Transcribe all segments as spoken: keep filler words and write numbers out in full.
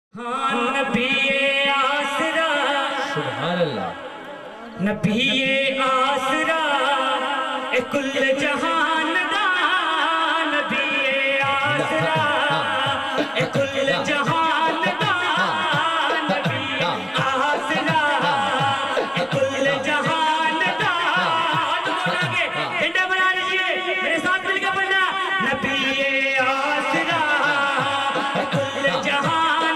ہاں نبی آسرا سبحان اللہ نبی آسرا اے کل جہان دا نبی آسرا اے کل جہان دا نبی آسرا اے کل جہان دا آگے ڈنڈا بنا لیجئے میرے ساتھ مل کے پڑھنا نبی آسرا اے کل جہان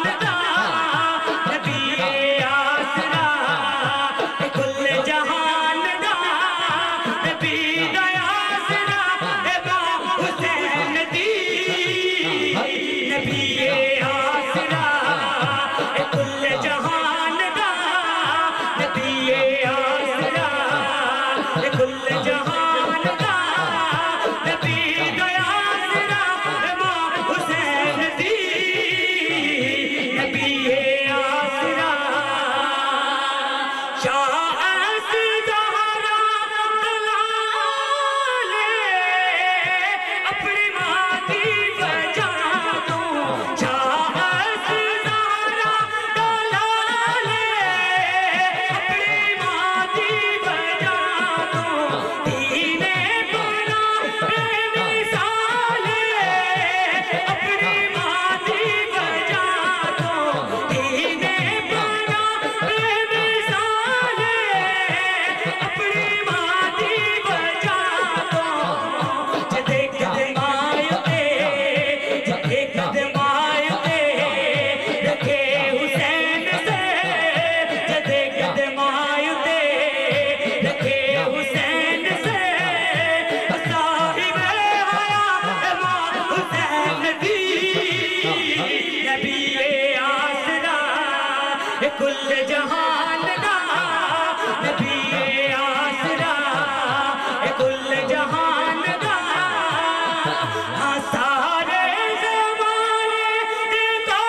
کل جہان دا نبی آسرا اے کل جہان دا ہاں سارے زمانے دے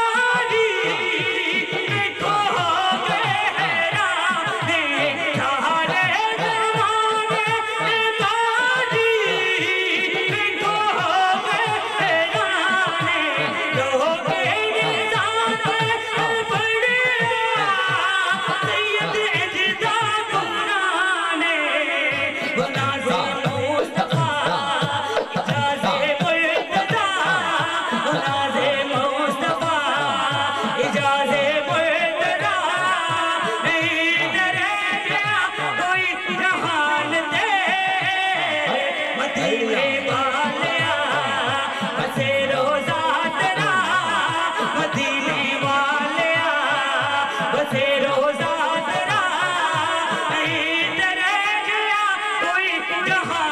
تاریخ دیکھو گئے حیران سارے زمانے دے تاریخ دیکھو گئے حیران لوگ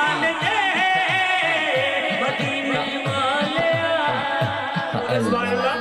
That's why I love